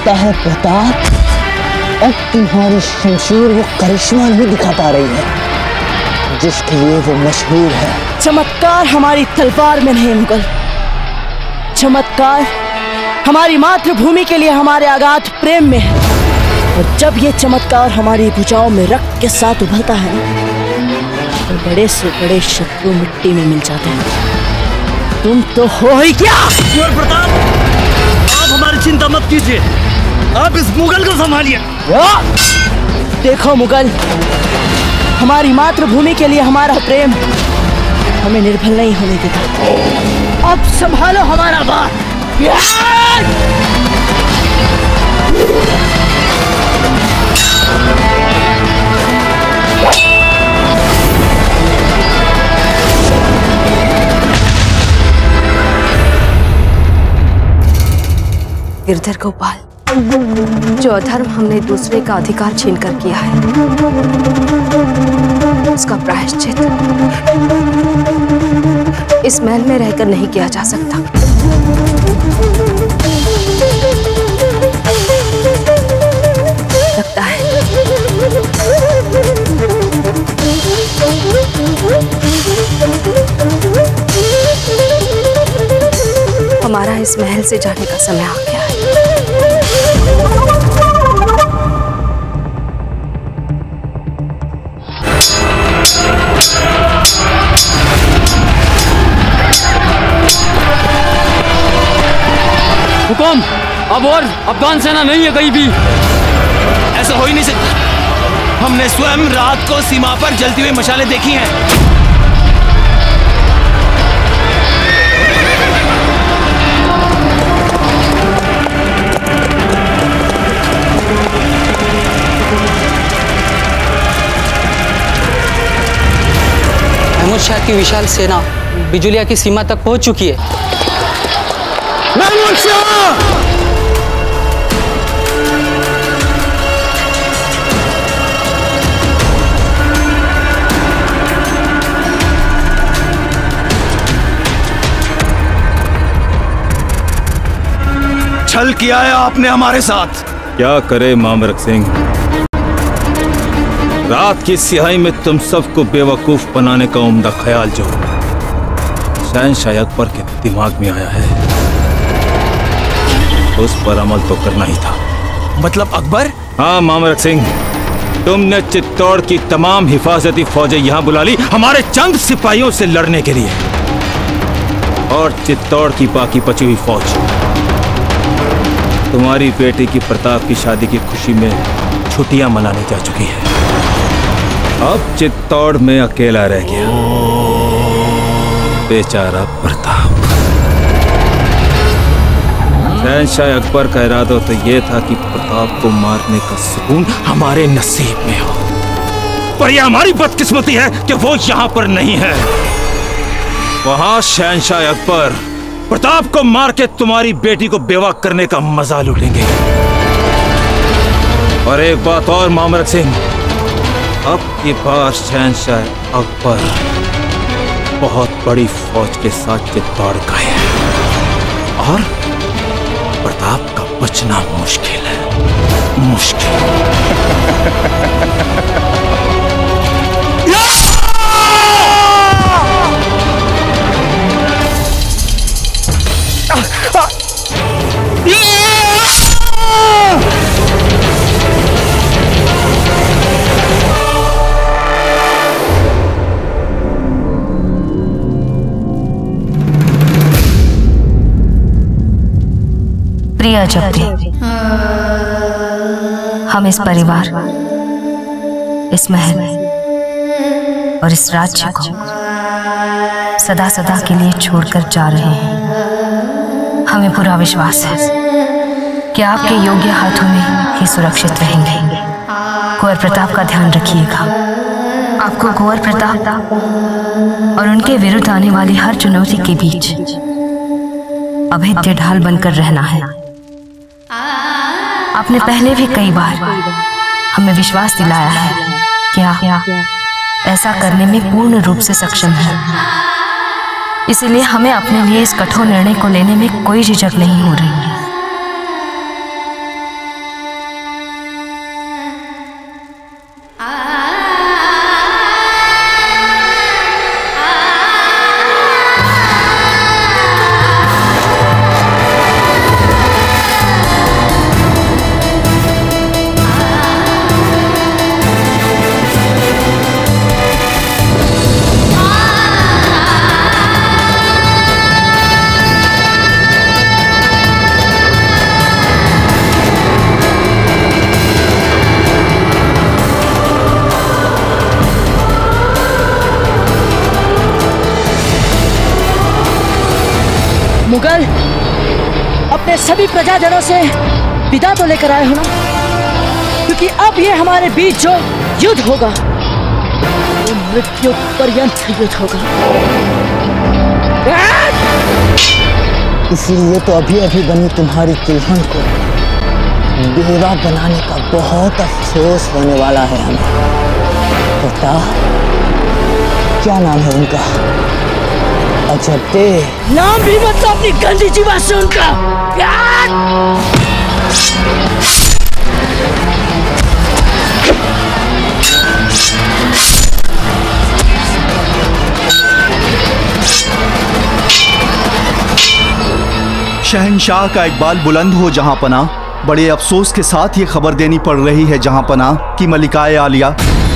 लगता है प्रताप अब तुम्हारी शमशीर वो करिश्मा नहीं दिखा पा रही है जिसके लिए वो मशहूर है। चमत्कार हमारी तलवार में नहीं मुगल, चमत्कार हमारी मातृभूमि के लिए हमारे अगाध प्रेम में है। और जब ये चमत्कार हमारी भुजाओं में रक्त के साथ उभरता है तो बड़े से बड़े शत्रु मिट्टी में मिल जाते हैं। तुम तो हो ही क्या? कुंवर प्रताप, आप हमारी चिंता मत कीजिए, आप इस मुगल को संभालिए। देखो मुगल, हमारी मातृभूमि के लिए हमारा प्रेम हमें निर्भल नहीं होने देता। अब संभालो हमारा बात। गिरधर गोपाल, जो अधर्म हमने दूसरे का अधिकार छीनकर किया है उसका प्रायश्चित इस महल में रहकर नहीं किया जा सकता। लगता है हमारा इस महल से जाने का समय आ गया है। हुकुम, अब और अफगान सेना नहीं है कहीं भी। ऐसा हो ही नहीं सकता। हमने स्वयं रात को सीमा पर जलती हुई मशालें देखी हैं। महमूद शाह की विशाल सेना बिजुलिया की सीमा तक पहुंच चुकी है। महमूद शाह! छल किया है आपने हमारे साथ। क्या करे मामरक सिंह, रात की सिहाई में तुम सबको बेवकूफ बनाने का उम्दा ख्याल जो शहंशाह अकबर के दिमाग में आया है उस पर अमल तो करना ही था। मतलब अकबर? हाँ मामरक सिंह, तुमने चित्तौड़ की तमाम हिफाजती फौजें यहाँ बुला ली हमारे चंद सिपाहियों से लड़ने के लिए, और चित्तौड़ की बाकी बची हुई फौज तुम्हारी बेटी की प्रताप की शादी की खुशी में छुट्टियां मनाने जा चुकी है। अब चित्तौड़ में अकेला रह गया बेचारा प्रताप। शहंशाह अकबर का इरादा तो यह था कि प्रताप को मारने का सुकून हमारे नसीब में हो, पर यह हमारी बदकिस्मती है कि वो यहाँ पर नहीं है। वहां शहंशाह अकबर प्रताप को मार के तुम्हारी बेटी को बेवा करने का मजा लूटेंगे। और एक बात और मामरक सिंह, अब की बार शहंशाह अकबर बहुत बड़ी फौज के साथ चित्तौड़ गए हैं और प्रताप का बचना मुश्किल है, मुश्किल। प्रिया, जब भी हम इस परिवार, इस महल और इस राज्य को सदा सदा के लिए छोड़कर जा रहे हैं, हमें पूरा विश्वास है कि आपके योग्य हाथों में ही सुरक्षित रहेंगे। कुंवर प्रताप का ध्यान रखिएगा। आपको कुंवर प्रताप और उनके विरुद्ध आने वाली हर चुनौती के बीच अभेद्य ढाल बनकर रहना है। आपने पहले भी कई बार हमें विश्वास दिलाया है कि आप ऐसा करने में पूर्ण रूप से सक्षम हैं। इसीलिए हमें अपने लिए इस कठोर निर्णय को लेने में कोई झिझक नहीं हो रही है। अपने सभी प्रजाजनों से विदा तो लेकर आए हो ना, क्योंकि अब ये हमारे बीच जो युद्ध होगा वो मृत्यु पर्यंत युद्ध होगा। इसलिए तो अभी अभी बनी तुम्हारी दुल्हन को बेवा बनाने का बहुत अफसोस होने वाला है हमें। प्रताप, क्या नाम है उनका? अजय। नाम भी मत लो अपनी गंदी जीवा से उनका। शहंशाह का इकबाल बुलंद हो जहां पना। बड़े अफसोस के साथ ये खबर देनी पड़ रही है जहां पना कि मलिकाए आलिया।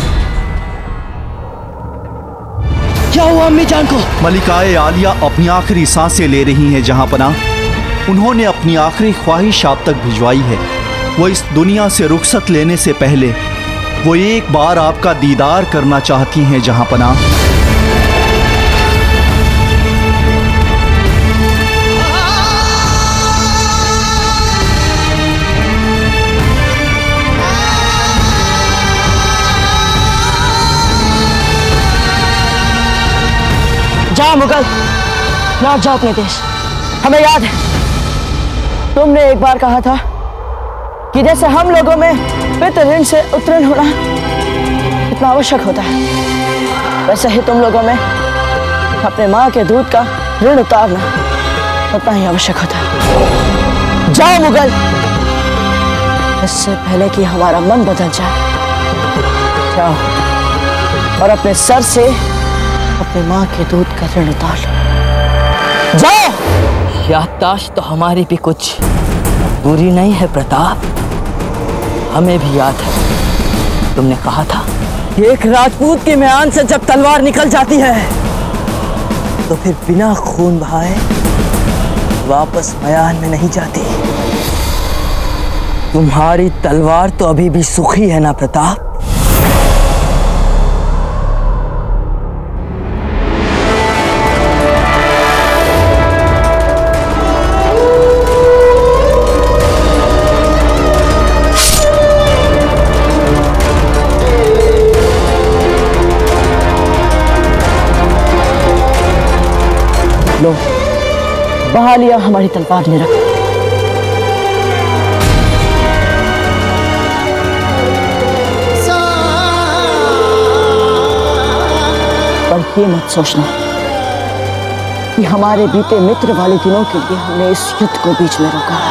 क्या हुआ अम्मी जान को? मलिकाए आलिया अपनी आखिरी सांसें ले रही हैं जहां पना। उन्होंने अपनी आखिरी ख्वाहिश आप तक भिजवाई है। वो इस दुनिया से रुखसत लेने से पहले वो एक बार आपका दीदार करना चाहती हैं जहां पना। जाओ मुगल, लौट जाओ अपने देश। हमें याद है तुमने एक बार कहा था कि जैसे हम लोगों में पितृ ऋण से उत्तीर्ण होना इतना आवश्यक होता है, वैसे ही तुम लोगों में अपने माँ के दूध का ऋण उतारना उतना ही आवश्यक होता है। जाओ मुगल, इससे पहले कि हमारा मन बदल जाए। जाओ और अपने सर से अपने माँ के दूध का ऋण उतार लो। जाओ। याददाश्त तो हमारी भी कुछ दूरी नहीं है प्रताप। हमें भी याद है तुमने कहा था कि एक राजपूत के म्यान से जब तलवार निकल जाती है तो फिर बिना खून बहाए वापस म्यान में नहीं जाती। तुम्हारी तलवार तो अभी भी सूखी है ना प्रताप? लो, बहा लिया हमारी तलवार ने। रख पर ये मत सोचना कि हमारे बीते मित्र वाले दिनों के लिए हमने इस युद्ध को बीच में रोका।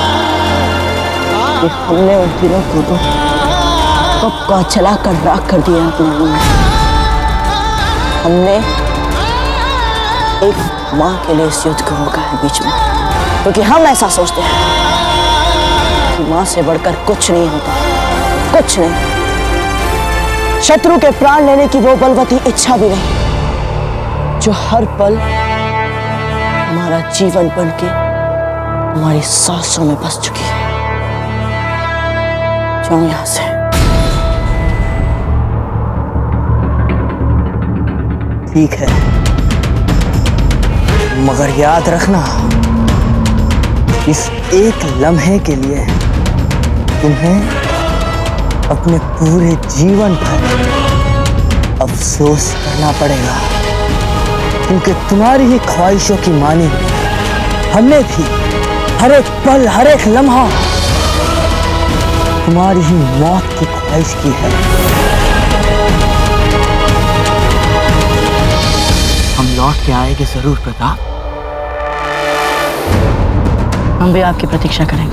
कि हमने उन दिनों को तो कब का चलाकर राख कर दिया अपने में। हमने एक माँ के लिए इस युद्ध को रोका है बीच में, क्योंकि हम ऐसा सोचते हैं कि माँ से बढ़कर कुछ नहीं होता, कुछ नहीं। शत्रु के प्राण लेने की वो बलवती इच्छा भी नहीं जो हर पल हमारा जीवन बन के हमारी सांसों में बस चुकी है। जाओ यहां से। ठीक है, मगर याद रखना इस एक लम्हे के लिए तुम्हें अपने पूरे जीवन भर अफसोस करना पड़ेगा, क्योंकि तुम्हारी ही ख्वाहिशों की मानी हमने भी हर एक पल हर एक लम्हा तुम्हारी ही मौत की ख्वाहिश की है। हम लौट के आएंगे जरूर प्रताप। हम भी आपकी प्रतीक्षा करेंगे।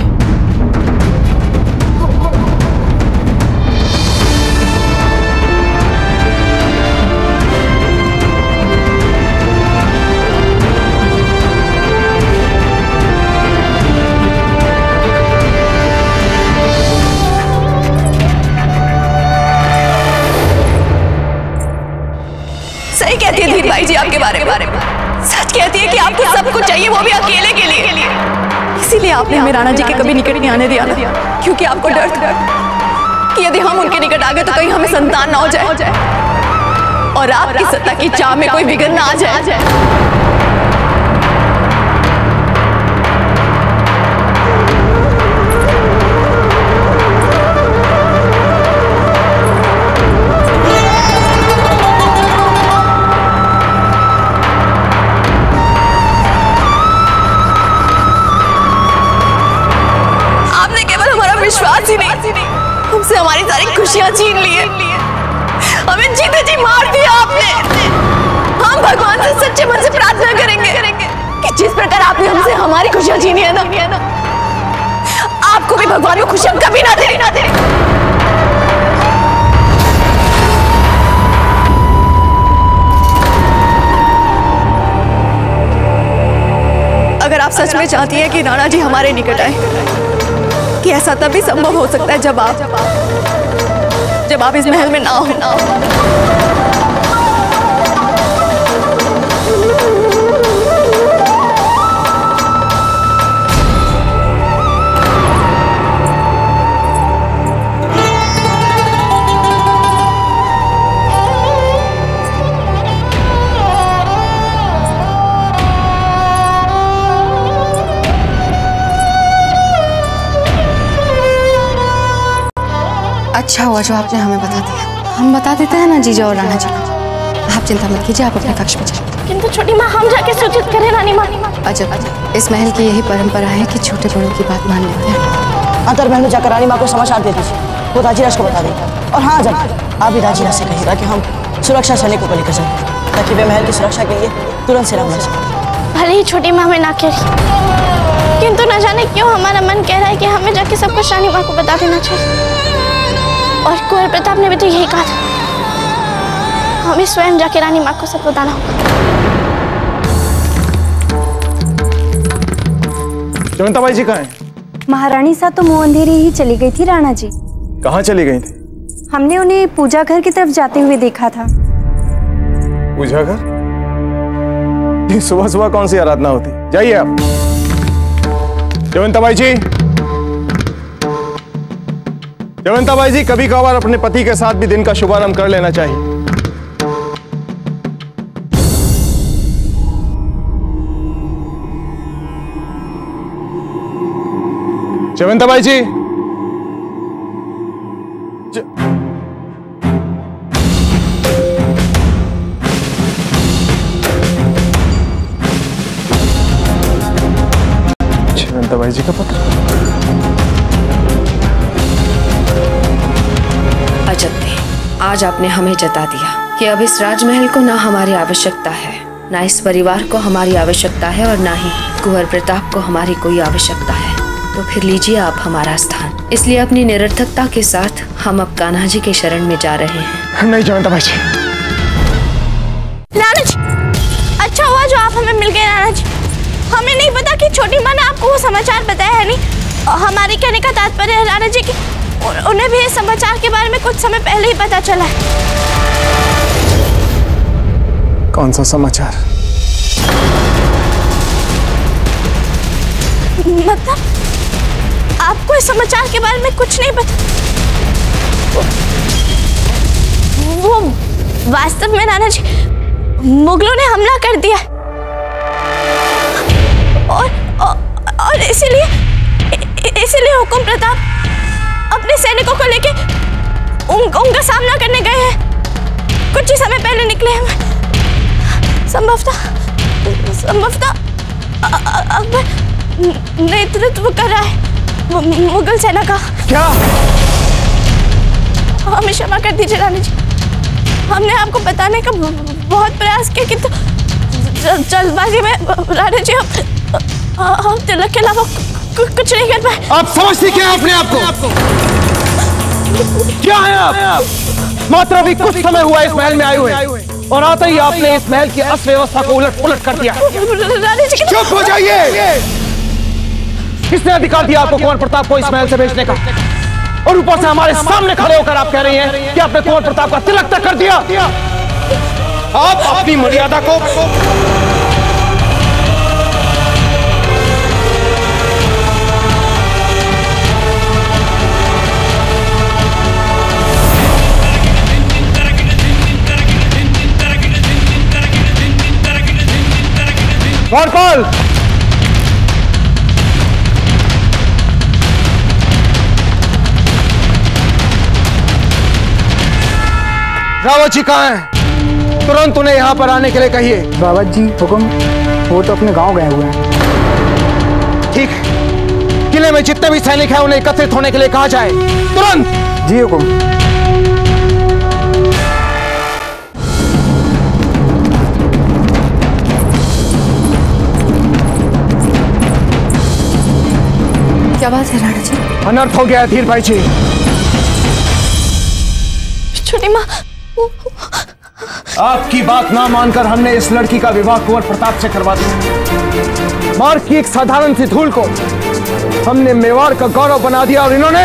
सही कहती है धीर भाई जी आपके बारे में। सच कहती है कि आपको सब कुछ चाहिए, वो भी अकेले के लिए। इसीलिए आपने हमें राणा जी के कभी निकट नहीं आने दिया, क्योंकि आपको डर था कि यदि हम उनके निकट आ गए तो कहीं हमें संतान ना हो जाए और आपकी सत्ता की चाह में कोई विघ्न ना आ जाए। छीन लिए, हमें जीते जी मार दिया आपने। हम भगवान से सच्चे मन से प्रार्थना करेंगे कि जिस प्रकार आपने हमसे हमारी खुशियां छीनी है ना, आपको भी भगवान को खुशियां कभी ना दे। अगर आप सच में चाहती हैं कि राणा जी हमारे निकट आए, कि ऐसा तभी संभव हो सकता है जब आप इस महल में ना हो। अच्छा हुआ जो आपने हमें बता दिया। हम बता देते हैं ना जीजा और राणा जी को। आप चिंता मत कीजिए, आप अपने कक्ष में चलिए। किंतु छोटी माँ, हम जाके सूचित करें रानी माँ। अजब, इस महल की यही परंपरा है कि छोटे बड़ों की बात मान लेते हैं। अंतर महल में जाकर रानी माँ को समाचार दे दीजिए, वो राजीराज को बता देंगे। और हाँ जब आप भी राजीराज से कहिएगा कि हम सुरक्षा सैनिकों को लेकर जाएंगे, ताकि वे महल की सुरक्षा के लिए तुरंत सेना बना सकें। भले ही छोटी माँ हमें ना कह, किंतु न जाने क्यों हमारा मन कह रहा है कि हमें जाके सब कुछ रानी माँ को बता देना चाहिए। और कुंवर प्रताप ने भी तो यही कहा था, हमें स्वयं जाके रानी माँ को सब बताना होगा। जयवंताबाई जी कहाँ हैं? महारानी साहब तो मुंह अंधेरी ही चली गई थी राणा जी। कहाँ चली गई थी? हमने उन्हें पूजा घर की तरफ जाते हुए देखा था। पूजा घर? सुबह सुबह कौन सी आराधना होती? जाइए आप। जयवंताबाई जी, जयवंताबाई जी, कभी कभार अपने पति के साथ भी दिन का शुभारंभ कर लेना चाहिए। जयवंताबाई जी, जयवंताबाई जी का पत्र। अजब थे, आज आपने हमें जता दिया कि अब इस राजमहल को ना हमारी आवश्यकता है, ना इस परिवार को हमारी आवश्यकता है, और ना ही कुंवर प्रताप को हमारी कोई आवश्यकता है। तो फिर लीजिए आप हमारा स्थान। इसलिए अपनी निरर्थकता के साथ हम अब कान्हा जी के शरण में जा रहे हैं। नहीं जयवंताबाई जी। राणा जी, अच्छा हुआ जो आप हमें मिल गए राणा जी। हमें नहीं पता कि छोटी माँ ने आपको वो समाचार बताया है। नहीं, हमारे कहने का तात्पर्य है राणा जी कि उन्हें भी इस समाचार के बारे में कुछ समय पहले ही पता चला है। कौन सा समाचार? मतलब आपको इस समाचार के बारे में कुछ नहीं पता? वो वास्तव में राणा जी, मुगलों ने हमला कर दिया और इसीलिए हुकुम प्रताप अपने सैनिकों को लेके उनका सामना करने गए हैं। कुछ ही समय पहले निकले हैं। संभवतः अकबर नेतृत्व कर रहा है मुगल सेना का। क्या? हमें क्षमा कर दीजिए रानी जी, हमने आपको बताने का बहुत प्रयास किया, किंतु जल्दबाजी में रानी जी हम तिलक के अलावा कुछ नहीं कर पाए। आप समझती क्या अपने आप को? क्या है आप? मात्र अभी कुछ समय हुआ इस महल में आए हुए, और आते ही आपने इस महल की अर्थव्यवस्था को उलट पुलट कर दिया। रानी जी, चुप हो जाइए। किसने अधिकार दिया आपको कुंवर प्रताप को इस महल से भेजने का? और ऊपर से हमारे सामने खड़े होकर आप कह रही हैं कि आपने कुंवर प्रताप का तिलक तक कर दिया। आप अपनी मर्यादा को कौन रावत जी कहाँ हैं? तुरंत उन्हें यहाँ पर आने के लिए कहिए। रावत जी हुकुम, वो तो अपने गांव गए हुए हैं। ठीक, किले में जितने भी सैनिक हैं उन्हें एकत्रित होने के लिए कहा जाए तुरंत। जी हुकुम। अनर्थ हो गया धीर भाई जी। छोटी माँ, आपकी बात ना मानकर हमने इस लड़की का विवाह कुंवर प्रताप से करवा दिया। मार की एक साधारण सी धूल को हमने मेवाड़ का गौरव बना दिया और इन्होंने।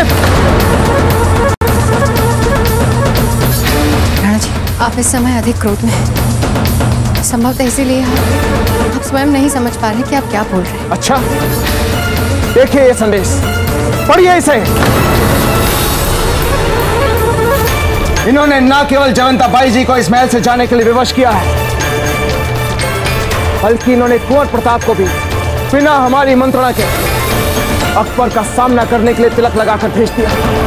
राणा जी, आप इस समय अधिक क्रोध में हैं। संभवतः इसीलिए आप स्वयं नहीं समझ पा रहे कि आप क्या बोल रहे हैं। अच्छा, देखिए ये संदेश, पढ़िए इसे। इन्होंने न केवल जयवंता बाई जी को इस महल से जाने के लिए विवश किया है, बल्कि इन्होंने कुंवर प्रताप को भी बिना हमारी मंत्रणा के अकबर का सामना करने के लिए तिलक लगाकर भेज दिया।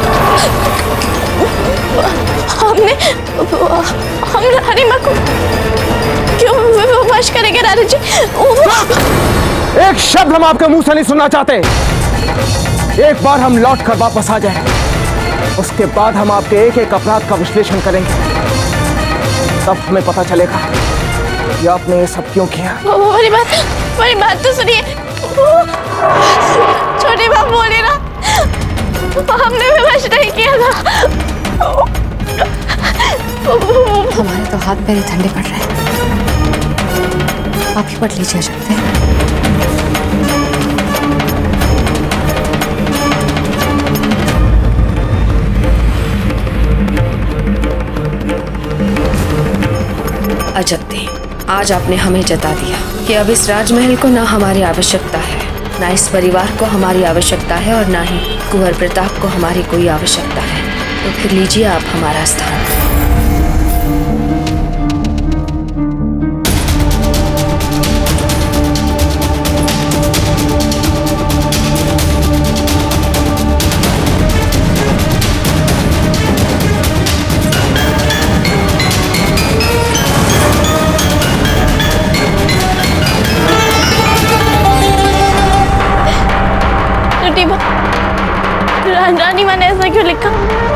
हम रानी माँ को क्यों विवश करेंगे रानी जी? एक शब्द हम आपके मुंह से नहीं सुनना चाहते। एक बार हम लौट कर वापस आ जाए, उसके बाद हम आपके एक एक अपराध का विश्लेषण करेंगे। तब हमें पता चलेगा कि आपने ये सब क्यों किया। मेरी बात तो सुनिए। छोटी बात बोली ना, हमने विवश नहीं किया था। हमारे तो हाथ पैर ठंडे पड़ रहे हैं। आप ही पढ़ लीजिए शब्द। अजब थे, आज आपने हमें जता दिया कि अब इस राजमहल को ना हमारी आवश्यकता है, ना इस परिवार को हमारी आवश्यकता है और ना ही कुंवर प्रताप को हमारी कोई आवश्यकता है। तो फिर लीजिए आप हमारा स्थान। रानी माँ ने ऐसा क्यों लिखा?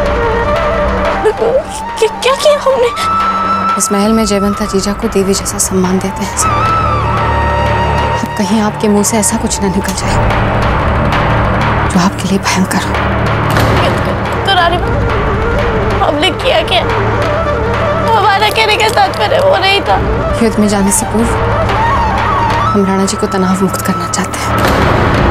क्या किया हमने? इस महल में जयवंता जीजा को देवी जैसा सम्मान देते हैं। अब कहीं आपके मुंह से ऐसा कुछ ना निकल जाए जो आपके लिए भयंकर हो। तो रानी हमने किया क्या? हमारा कहने का तात्पर्य वो नहीं था। युद्ध में जाने से पूर्व हम राणा जी को तनाव मुक्त करना चाहते हैं।